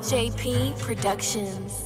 JP Productions.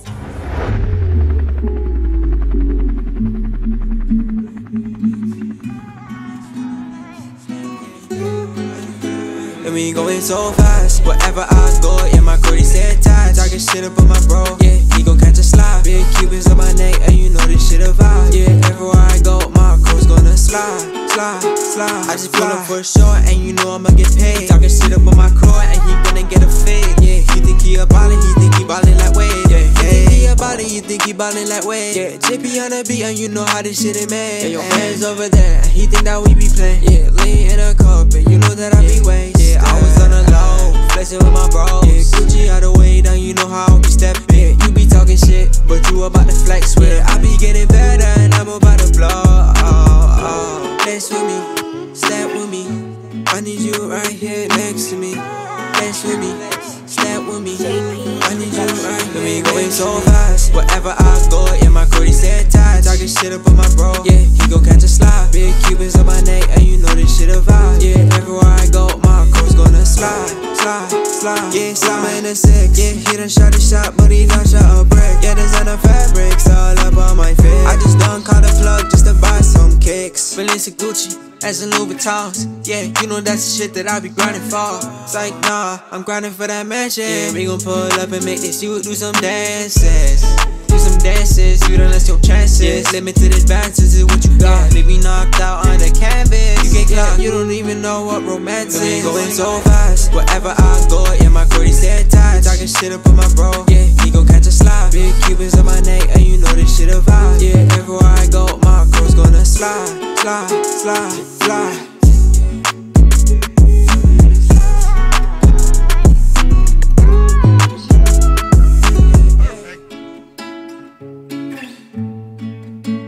And we going so fast, wherever I go, yeah, my Cody said tight. Talking shit up on my bro, yeah, he gon' catch a slide. Big Cubans on my neck, and you know this shit a vibe. Yeah, everywhere I go, my crew's gonna slide. I just pull up for a show, and you know I'ma get paid. Talking shit up on my crew, and he gonna get a fade. Yeah, he think he a ballin', he think he ballin' like Wade. Yeah, he think he a ballin', you think he ballin' like Wade. Yeah, JP on the beat, and you know how this shit is made. Yeah, your hands over there, and he think that we be playin'. Yeah, lean in a cup, and you know that I be wasted. Yeah, I was on the low, flexin' with my bros. Yeah, Gucci out the way, now you know how I be steppin'. Yeah, you be talking shit, but you about to flex with it. I be getting better, and I'm about to blow. Dance with me, step with me. I need you right here next to me. Dance with me, step with me. I need you right here. We going so fast, wherever I go, yeah, my Cody said tight. Talking shit up on my bro, yeah, he gon' catch a slide. Big Cubans on my neck, and you know this shit a vibe. Yeah, everywhere I go, my crew's gonna slide. Yeah, summer in the six. Yeah, he done shot a shot, but he done shot a brick. Yeah, there's on the fabrics all up on my face. I just done caught a plug just to buy some kicks. Balenciaga Gucci, as in Louis Vuittons. Yeah, you know that's the shit that I be grinding for. It's like, nah, I'm grinding for that mansion. Yeah, we gon' pull up and make this. You do some dances. Do some dances, you done lost your chances. Limited advances is what you got. Leave me knocked out on the canvas. You get clocked, you don't even know what romance is. Going so fast, wherever I go, yeah, my Cody said tight. Talking shit up on my bro, yeah, he gon' catch a slide. Big Cubans on my neck, and you know this shit a vibe. Yeah, everywhere I go, my crew's gonna slide.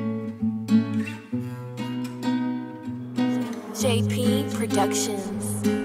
JP Productions.